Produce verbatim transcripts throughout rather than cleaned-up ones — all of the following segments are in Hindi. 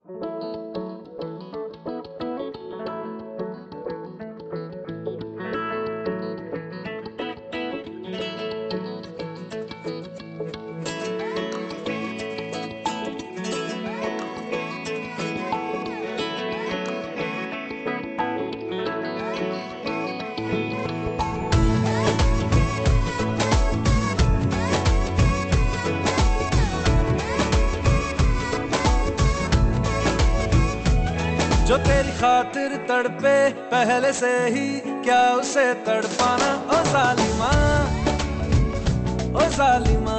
जो तेरी खातिर तड़पे पहले से ही, क्या उसे तड़पाना ओ जालिमा, ओ जालिमा।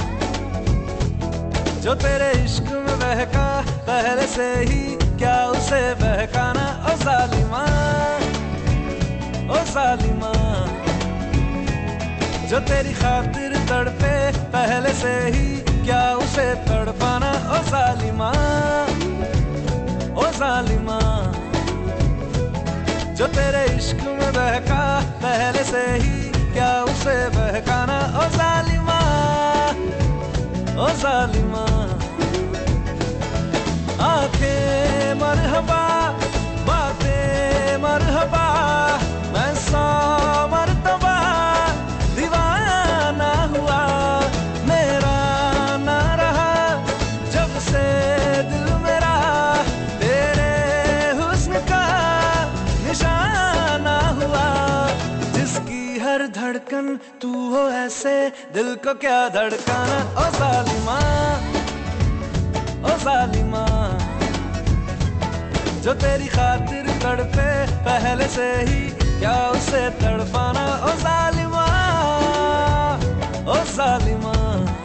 जो तेरे इश्क में बहका पहले से ही, क्या उसे बहकाना ओ जालिमा, ओ जालिमा। जो तेरी खातिर तड़पे पहले से ही, क्या उसे तड़पाना ओ जालिमा, ओ जालिमा। जो तेरे इश्क में बहका पहले से ही, क्या उसे बहकाना ओ जालिमा, ओ जालिमा। आंखें मरहबा, बातें मरहबा, मैं सौ मर्तबा दीवाना हुआ, मेरा ना रहा जब से दिल मेरा तेरे हुस्न का निशाना हुआ। जिसकी हर धड़कन तू हो ऐसे, दिल को क्या धड़काना ओ जालिमा, ओ जालिमा। जो तेरी खातिर तड़पे पहले से ही, क्या उसे तड़पाना ओ जालिमा, ओ जालिमा।